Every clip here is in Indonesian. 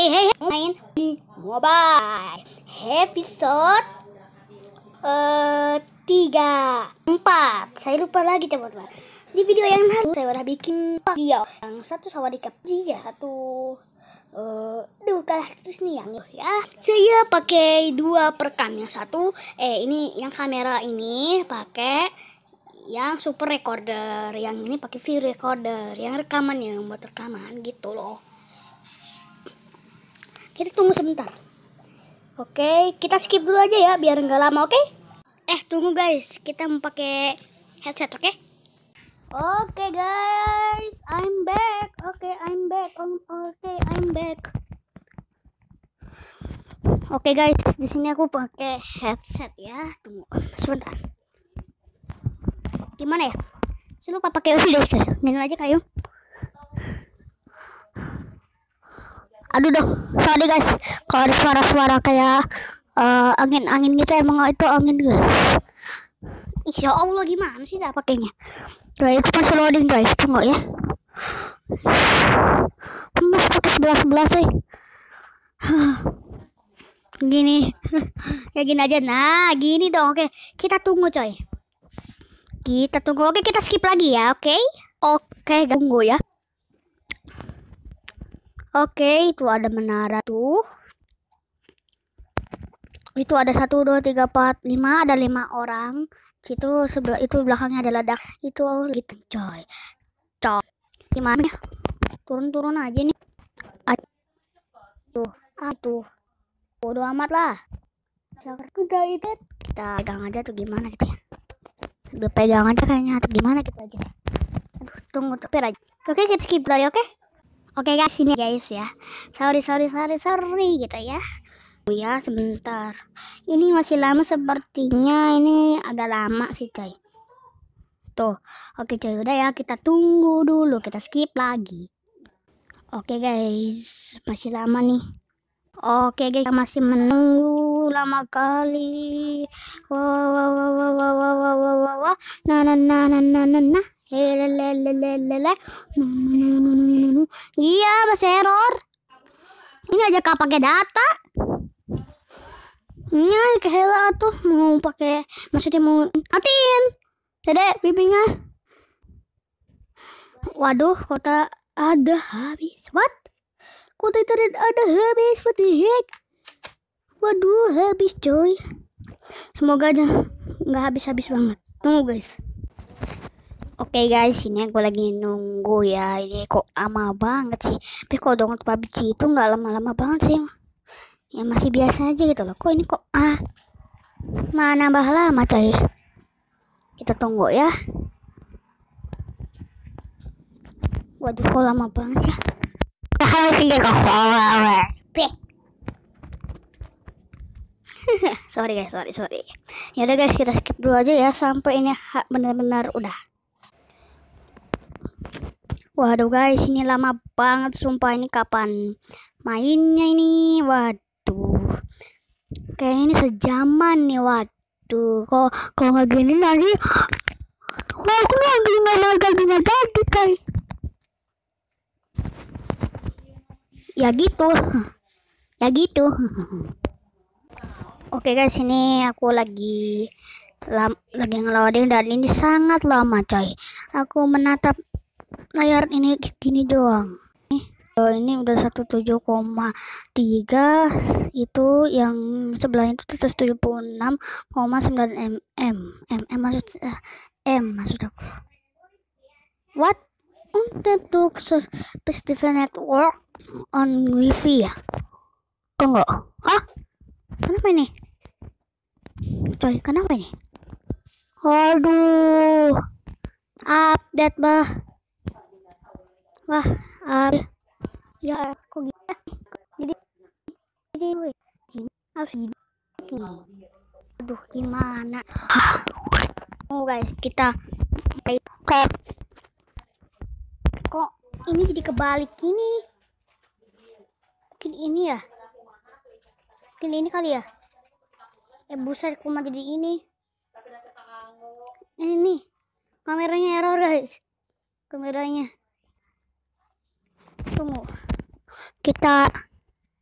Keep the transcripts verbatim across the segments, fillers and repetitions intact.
Hey hey main di mobile episode uh, tiga empat. Saya lupa lagi teman-teman. Di video yang lalu saya udah bikin video yang satu sama di dia satu uh, dua kalah terus nih yang ya. Saya pakai dua perekam, yang satu eh ini yang kamera ini pakai yang super recorder, yang ini pakai video recorder, yang rekaman yang buat rekaman gitu loh. Kita tunggu sebentar. Oke, kita skip dulu aja ya biar nggak lama, oke? Eh, tunggu guys, kita mau pakai headset, oke? Oke guys, I'm back. Oke, I'm back. Oke, I'm back. Oke guys, di sini aku pakai headset ya. Tunggu sebentar. Gimana ya? Saya lupa pakai video guys. Dengar aja kayu. Aduh dong, sorry guys kalau ada suara-suara kayak uh, angin-angin gitu, emang itu angin guys. Insya Allah gimana sih tak pakainya? Guys, itu pas loading guys, tunggu ya. Mas pakai sebelah sebelah sih. Gini, ya gini aja. Nah, gini dong. Oke, kita tunggu coy. Kita tunggu. Oke, kita skip lagi ya. Oke, oke, tunggu ya. Oke, itu ada menara tuh. Itu ada satu, dua, tiga, empat, lima. Ada lima orang. Situ sebelah itu belakangnya ada ledak. Itu gitu coy. Coy. Gimana ya? Turun-turun aja nih. Tuh, aduh. Bodoh amat lah. Kita itu kita pegang aja tuh gimana gitu ya. Udah pegang aja kayaknya atau gimana gitu aja. Aduh, tunggu tapi aja. Oke, kita skip tadi, oke? Oke guys, ini guys ya. Sorry sorry sorry sorry gitu ya. Oh ya, sebentar. Ini masih lama sepertinya, ini agak lama sih coy. Tuh, oke coy, udah ya, kita tunggu dulu, kita skip lagi. Oke guys, masih lama nih. Oke guys, masih menunggu lama kali. Wah wah wah wah wah wah wah wah wah wah. Nah nah nah nah nah nah nah. Lelelelelele. Iya, masih error. Ini aja kak pakai data. Ini kehela tuh mau pakai, maksudnya mau matiin. Dedek bibinya. Waduh, kota ada habis. What? Kota internet ada habis. What the heck? Waduh, habis coy. Semoga aja nggak habis-habis banget. Tunggu guys. Oke okay guys, ini aku lagi nunggu ya. Ini kok lama banget sih. Tapi kalau download P U B G itu nggak lama-lama banget sih. Ya masih biasa aja gitu loh. Kok ini kok ah mana nambah lama coy. Kita tunggu ya. Waduh, kok lama banget ya. Sorry guys, sorry sorry. Ya udah guys, kita skip dulu aja ya sampai ini benar-benar udah. Waduh guys, ini lama banget sumpah, ini kapan mainnya ini? Waduh, kayak ini sejaman nih. Waduh, kok kok nggak gini lagi? Kok aku lagi nggak lagi nggak jadi kayak. Ya gitu, ya gitu. Oke guys, ini aku lagi lam, lagi ngeloading dan ini sangat lama coy. Aku menatap layar ini gini doang. Uh, ini udah seratus tujuh koma tiga, itu yang sebelahnya itu seratus tujuh puluh enam koma sembilan mm. Mm maksud uh, M maksud aku. What? Untuk festival network on wifi ya? Tunggu. Hah? Kenapa ini? Coy, kenapa ini? Waduh. Update bah. Wah, uh, ya kok gitu? Jadi, jadi, harus gini. Aduh, gimana? Oh guys, kita kayak kok ini jadi kebalik ini? Mungkin ini ya? Mungkin ini kali ya? Eh buset, kok jadi ini? Ini kameranya error guys, kameranya. Tunggu, kita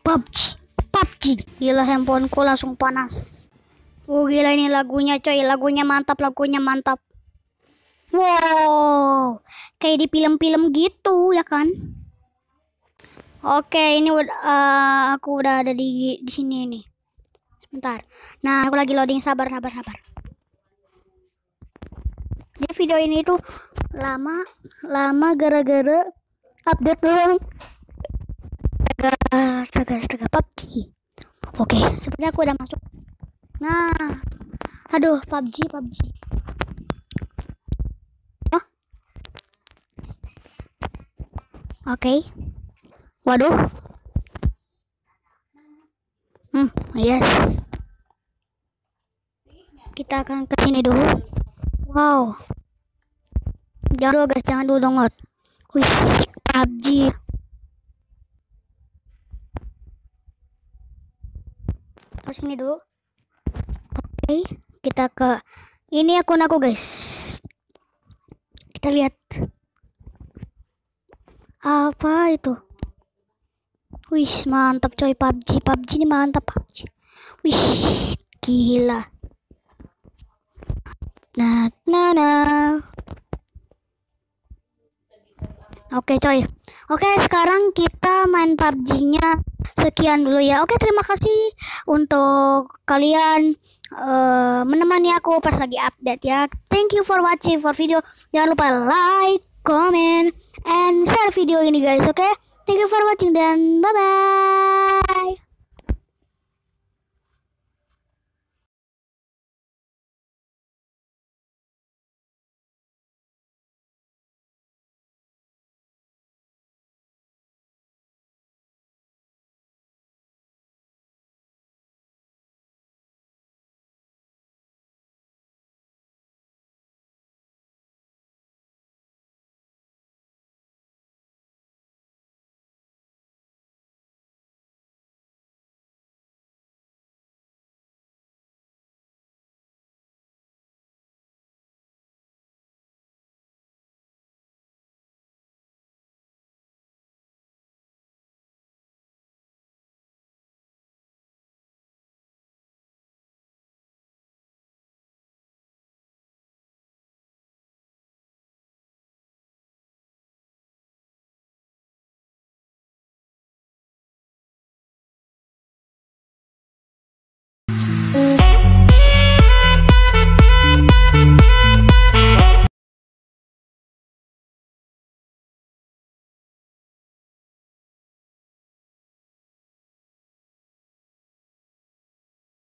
PUBG, PUBG. Gila, handphoneku langsung panas. Oh gila, ini lagunya coy, lagunya mantap, lagunya mantap. Wow, kayak di film-film gitu ya kan? Oke, ini udah uh, aku udah ada di di sini nih. Sebentar. Nah, aku lagi loading, sabar sabar sabar. Jadi video ini tuh lama lama gara-gara update doang. Astaga, astaga, PUBG. Oke, sepertinya aku udah masuk. Nah, aduh, PUBG, PUBG. Oh. Oke. Waduh. Hmm, yes. Kita akan ke sini dulu. Wow. Jangan dulu guys, jangan dulu download. Wih, PUBG. Terus ini dulu. Oke, kita ke ini akun aku guys. Kita lihat apa itu. Wih, mantap coy, PUBG. PUBG ini mantap, PUBG. Wih, gila. Nah, nah, nah. Oke coy. Oke, sekarang kita main PUBG-nya. Sekian dulu ya. Oke, terima kasih untuk kalian uh, menemani aku pas lagi update ya. Thank you for watching for video. Jangan lupa like, comment, and share video ini guys. Oke, thank you for watching dan bye bye.